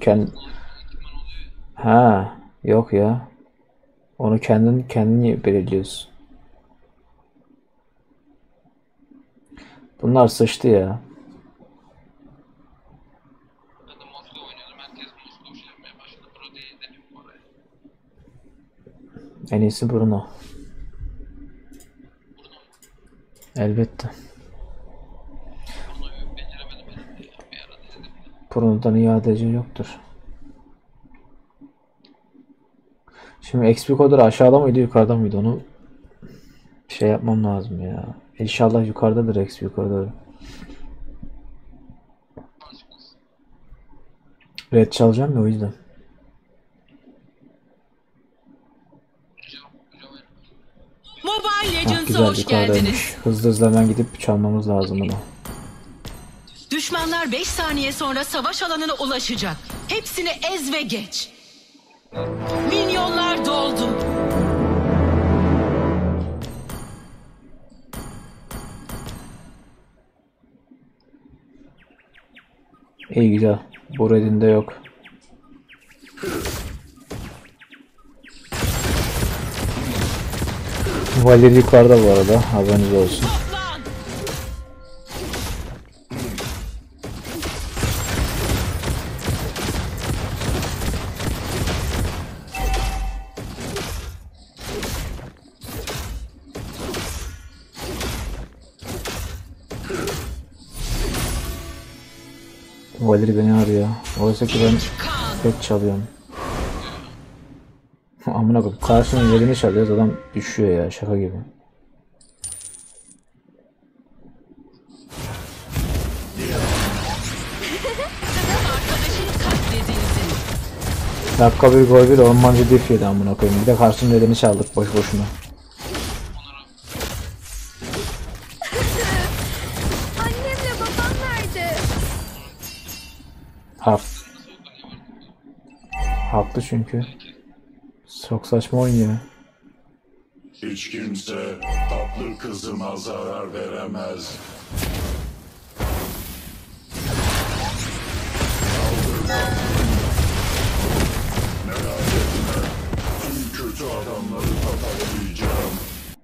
Ha, yok ya. Onu kendin belirliyorsun. Bunlar sıçtı ya. En iyisi Bruno. Elbette. Bruno'dan iyi ADC yoktur. Şimdi XP kodu aşağıda mıydı yukarıda mıydı onu şey yapmam lazım ya. İnşallah yukarıdadır XP kodu. Red çalacağım ya o yüzden. Mobile Hah, Legends'a güzel hoş yukarıdaymış. geldiniz. Hızlı hızlı hemen gidip çalmamız lazım bunu. Düşmanlar 5 saniye sonra savaş alanına ulaşacak. Hepsini ez ve geç. Minyonlar doldu. İyi güzel. Bu redinde yok. Valeri yukarıda bu arada. Haberiniz olsun. Toplan. Valeri beni arıyor. Oysa ki ben Kan. pek çalıyorum. Amına koyayım. Karşının yerini çalıyoruz adam düşüyor ya şaka gibi. Arkadaşın katledildi. Dakika bir gol bir ormancı diff yedi amına koyayım. Bir de karşının yerini çaldık boş boşuna. Annemle babam nerede? Haklı çünkü. Çok saçma oynuyor. Hiç kimse tatlı kızıma zarar veremez. Merak etme, tüm kötü adamları pataklayacağım.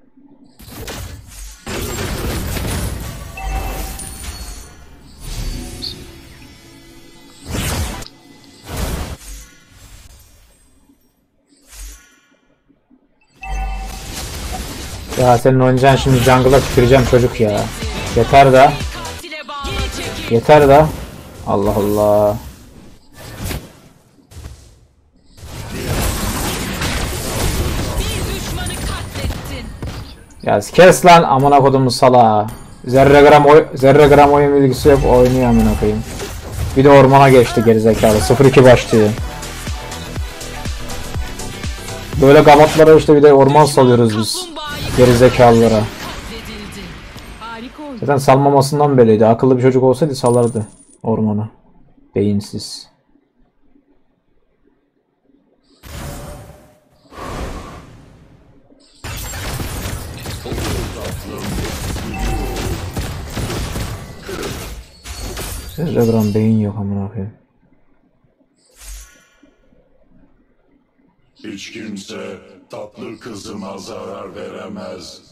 Ya senin oynayacağın şimdi jungle'a tüküreceğim çocuk ya. Yeter da. Katile bağlı. Geri çekil. Yeter da. Allah Allah. Bir düşmanı katlettin. Ya kes lan amına kodumu salağa. Zerre gram oyun bilgisi yok oynuyor amına koyayım. Bir de ormana geçti gerizekalı 0-2 başlıyor. Böyle gamatlara işte bir de orman salıyoruz biz Kaplumbağayı gerizekalılara. katledildi. Harika oldu. Zaten salmamasından belliydi. Akıllı bir çocuk olsaydı salardı ormanı. Beyinsiz. Zerre gram beyin yok amına koyayım. Hiç kimse tatlı kızıma zarar veremez.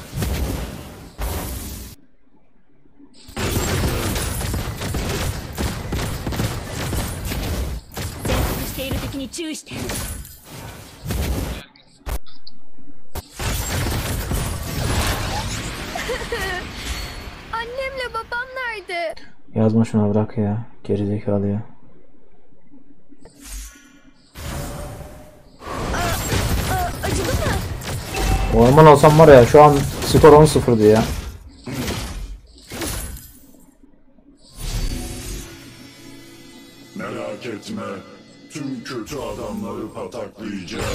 Annemle babam nerede? Yazma şuna bırak ya. Gerizekalı ya. Acıdı mı? Orman olsam var ya şu an skor 10-0'dı ya. Merak etme, tüm kötü adamları pataklayacağım.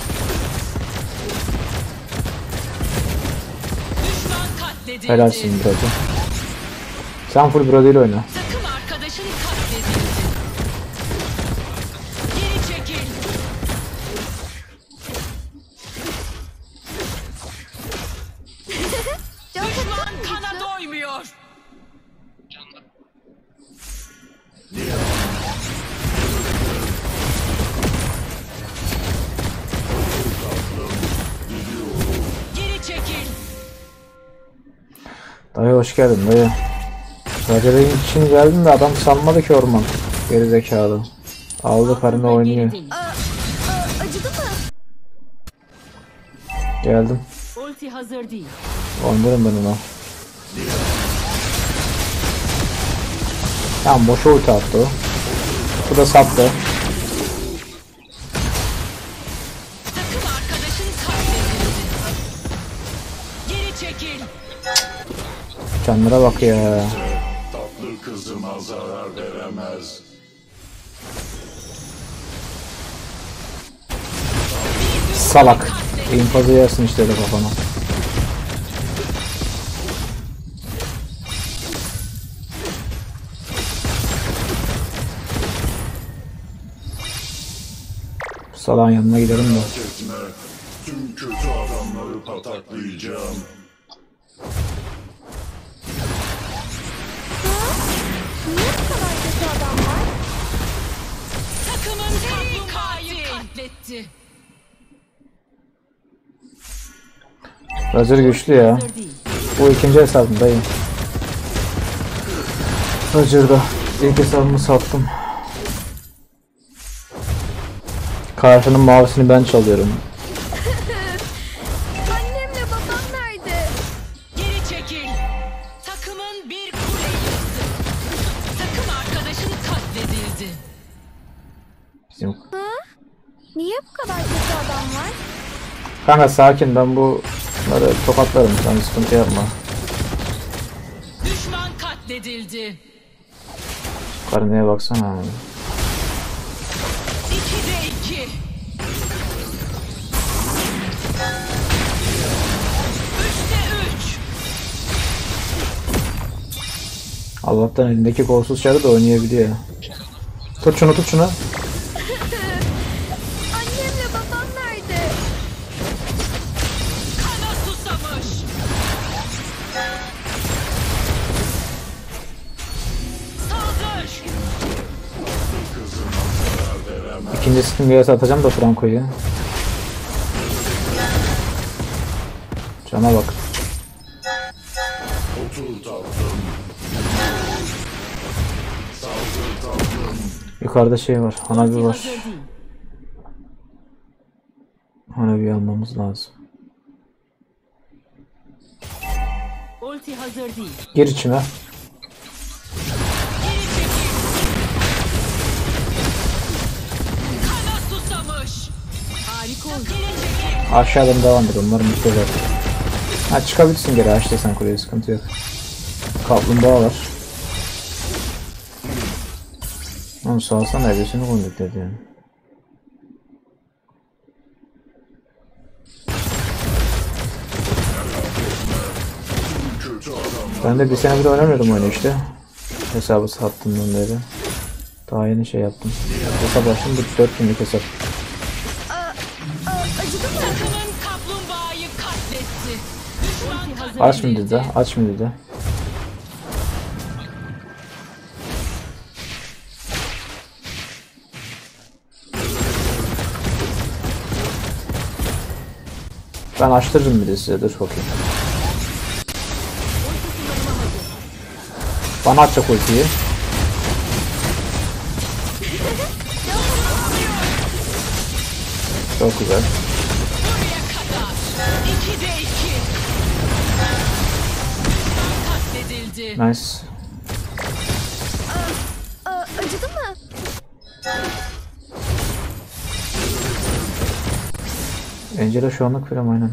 Düşman katledildi. Helalsin Brody. Sen full Brody ile oyna. Takım arkadaşın katledildi. Geri çekil. Düşman kana doymuyor. Dayı hoş geldin dayı. Racer'in için geldim de adam salmadı ki orman. Gerizekalı. Aldı karını oynuyor. Acıdı mı? Geldim. Ulti hazır değil. Oynarım ben ona. Tamam boşa ulti attı o. Bu da sattı. Takım arkadaşın katledildi. Geri çekil. Kendine bak ya. Tatlı kızıma zarar veremez. Salak. İnfazı yersin işte de kafana. Salağın yanına gidelim de. Merak etme. Tüm kötü adamları pataklayacağım. Niye bu kadar kötü adam var? Takımın kaplumbağayı katletti. Roger güçlü ya. Hazır değil. Bu ikinci hesabım dayı. Roger'da ilk hesabımı sattım. Karşının mavisini ben çalıyorum. Annemle babam nerede? Geri çekil. Takımın bir kule yıktı. Takım arkadaşın katledildi. Bizim... Niye bu kadar kötü adam var? Kanka sakin, ben bunları tokatlarım, sen sıkıntı yapma. Düşman katledildi. Karneye baksana. 2'de 2. 3'te 3. Allah'tan elindeki kolsuz çarı da oynayabiliyor. Tut şunu, tut şunu. Annemle babam nerede? Kana susamış. Saldır. İkinci simgeye atacağım da Franco'yu. Cana bak. Otur tatlım. Saldır tatlım. Yukarıda şey var, Hanabi var. Hazır değil. Hanabi almamız lazım. Ulti hazır değil. Gir içime. Geri çekil. Kana susamış. Harika oldu. Geri çekil. Aşağıdan devam et, onların bitti zaten. Ha çıkabilirsin geri, açtıysan kuleye, sıkıntı yok. Kaplumbağa var. Onu salsana, ebesini konduk dedi yani. Kötü adam. Ben de bir senedir oynamıyordum oyunu işte. Hesabı sattığımdan beri. Daha yeni şey yaptım. Hesap açtım, bu 4 günlük hesap. Acıdı mı? Takımın kaplumbağayı katletti. Düşman hazır Aç mı edildi. dedi, aç mı dedi. Ben açtırırım bir de size, dur bakayım. Bana atacak ultiyi. Çok güzel. Buraya kadar. 2'de 2. Katledildi. Nice. Acıdı mı? Angela şu anlık film aynen.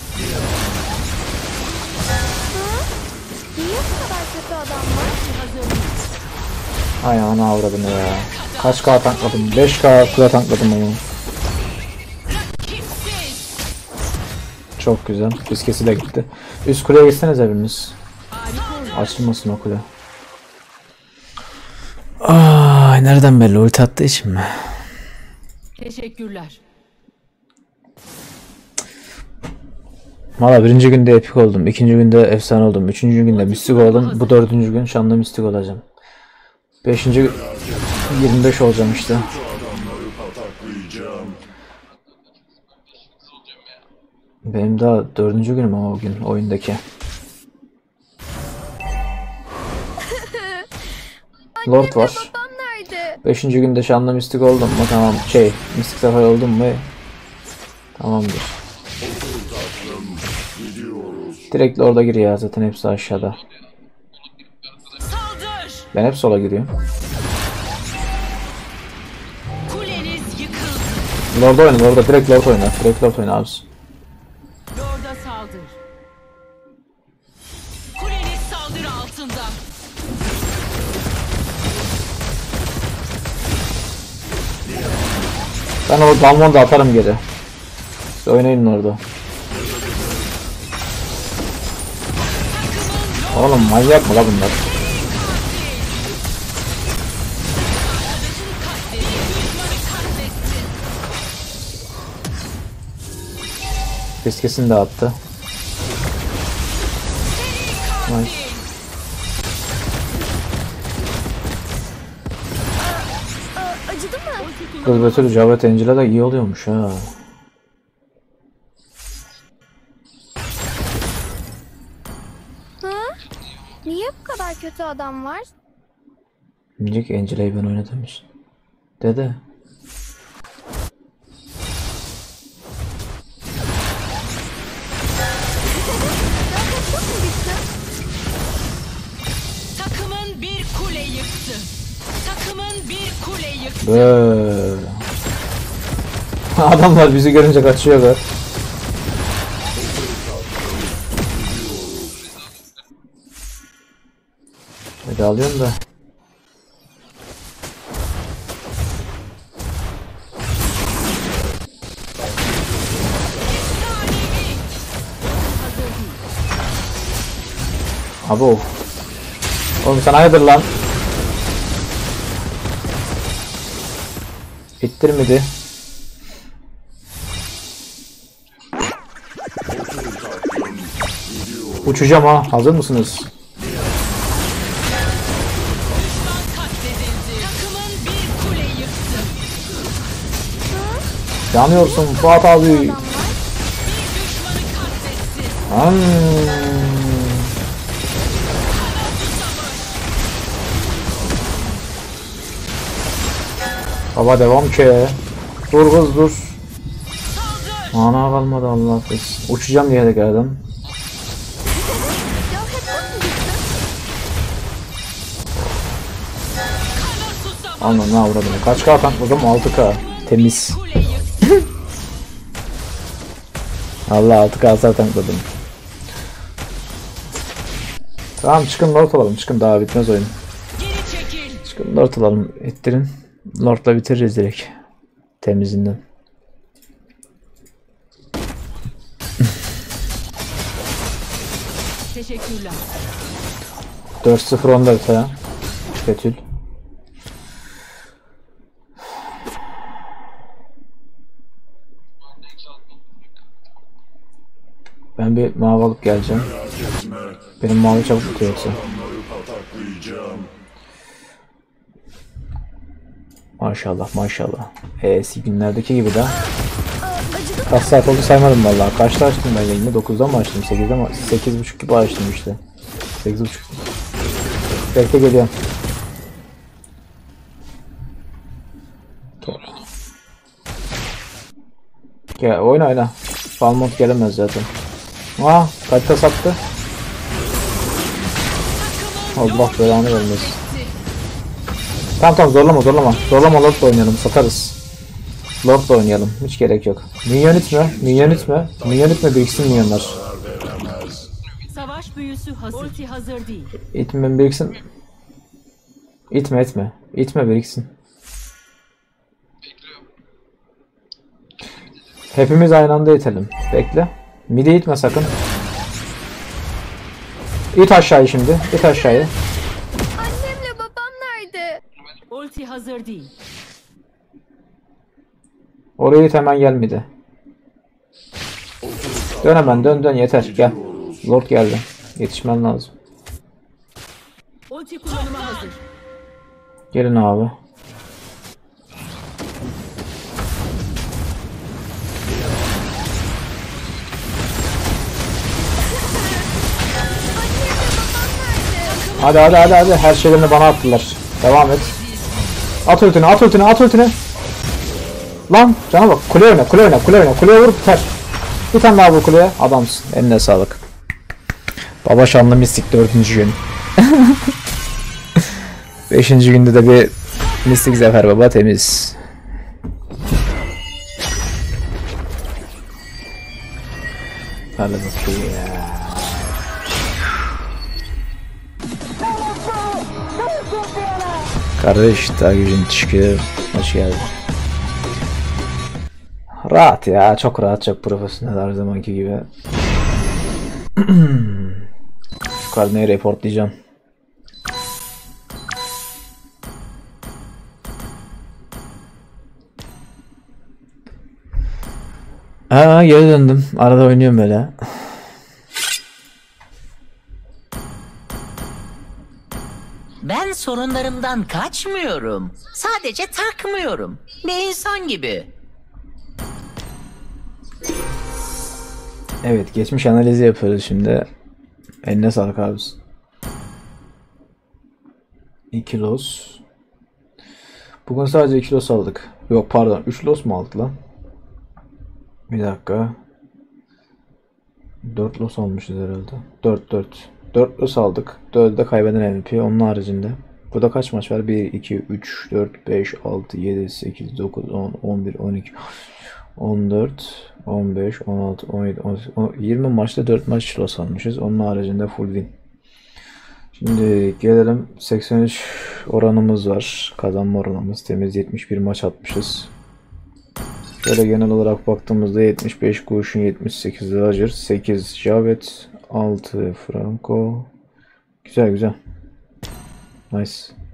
Niye bu kadar kötü adam var? Ay ana avradını ya. Kaç K tankladım? 5K kula tankladım onu. Rakipsiz. Çok güzel. Riskesi de gitti. Üst kuleye gitseniz evimiz. Harika. Açılmasın o kule. Ay nereden belli? Ulti attığı için mi? Teşekkürler. Valla birinci günde epik oldum. İkinci günde efsane oldum. Üçüncü günde mistik oldum. Bu dördüncü gün şanlı mistik olacağım. Beşinci gün 25 olacağım işte. Adamları pataklayacağım. Benim daha dördüncü günüm ama o gün oyundaki. Lord var. Babam nerede? 5. günde şanlı mistik oldum mu? Tamam. Mistik sefer oldum mu? Tamamdır. Direkt Lord'a giriyor ya, zaten hepsi aşağıda. Saldır. Ben hep sola giriyorum. Kuleniz yıkıldı. Lord'a oyna, Lord'a direkt Lord oyna. Direkt Lord oyna abi. Lord'a saldır. Kuleniz saldırı altında. Ben o Dalmon'u da atarım geri. Siz oynayın orada. Oğlum manyak mı la bunlar? Fiskesini de attı. Nice. Acıdı mı? Kız Betül Javet Angela da iyi oluyormuş ha. Ha? Niye bu kadar kötü adam var? Diyecek ki Angela'yı ben oynatımış. Dede. Çok mu gitti? Takımın bir kule yıktı. Takımın bir kule yıktı. Böyle. Adamlar bizi görünce kaçıyorlar. Hadi alıyorum da. Abo. Oğlum sen hayırdır lan? Bittirmedi. Uçacağım ha. Hazır mısınız? Katledildi. Takımın bir kule yıktı. Yanıyorsun Fuat abi. Bir düşmanı katletti. Baba devam ki. Dur kız dur. Saldır. Ana kalmadı Allah kız. Uçacağım diye tekrardan. Ya hep o mu gitti? Kana susamış. Anla ne avradını. Kaç K tankladım? 6K. Temiz. Kule yıktı. Allah 6K hasar tankladım. Tamam çıkın Lord alalım. Çıkın daha bitmez oyun. Geri çekil. Çıkın Lord alalım. İttirin. Lord'la bitiririz direkt. Temizinden. Teşekkürler. 4-0 14 ha. Betül. Ben bir mavi alıp geleceğim. Etme. Benim mavi çabuk bitiyor yoksa. Adamları pataklayacağım. Maşallah maşallah. Eski günlerdeki gibi de. Acıdı mı? Kaç saat oldu saymadım vallahi. Kaçta açtım ben yayını? 9'dan mı açtım? 8'den mi? 8.30 gibi açtım işte. 8.30. Bekle geliyorum. Gel oyna oyna. Falmont gelemez zaten. Aa kaçta sattı? Allah belanı vermesin. Tamam zorlama zorlama. Zorlama Lord'la oynayalım satarız. Lord'la oynayalım. Hiç gerek yok. Minyon itme. Minyon itme. Minyon itme biriksin minyonlar. Savaş büyüsü hazır. Ulti hazır değil. İtme biriksin. İtme itme. İtme biriksin. Hepimiz aynı anda itelim. Bekle. Midi itme sakın. İt aşağıyı şimdi. İt aşağıyı. Annemle babam nerede? Ulti hazır değil. Oraya it hemen gelmedi. Dön hemen dön yeter gel. Lord geldi. Yetişmen lazım. Ulti kullanıma hazır. Gelin abi. Hadi her şeylerini bana attılar. Devam et. At ultini, at ultini, at ultini. Lan cana bak. Kule oyna, kule oyna, kule oyna. Kuleye vur biter. Bir tane daha vur kuleye. Adamsın. Eline sağlık. Baba şanlı mistik 4. gün. 5. günde de bir mistik zafer baba, temiz. Hadi bakayım ya. Kardeş daha gücün çıkıyor. Hoş geldin. Rahat ya, çok rahat, çok profesyonel her zamanki gibi. Şu karneyi reportlayacağım. Geri döndüm. Arada oynuyorum böyle. Ben sorunlarımdan kaçmıyorum. Sadece takmıyorum. Bir insan gibi. Evet, geçmiş analizi yapıyoruz şimdi. Eline sağlık abi. 2 los. Bugün sadece 2 los aldık. Yok pardon, 3 los mu aldık lan? Bir dakika. 4 los almışız herhalde. 4 los aldık. 4'ü de kaybeden MVP. Onun haricinde. Burada kaç maç var? 1, 2, 3, 4, 5, 6, 7, 8, 9, 10, 11, 12, 14, 15, 16, 17, 18, 20 maçta 4 maç los almışız. Onun haricinde full win. Şimdi gelelim, 83 oranımız var. Kazanma oranımız temiz, 71 maç atmışız. Şöyle genel olarak baktığımızda 75 Gushun, 78 Roger, 8 Javet, 6 Franco. Güzel güzel. Nice.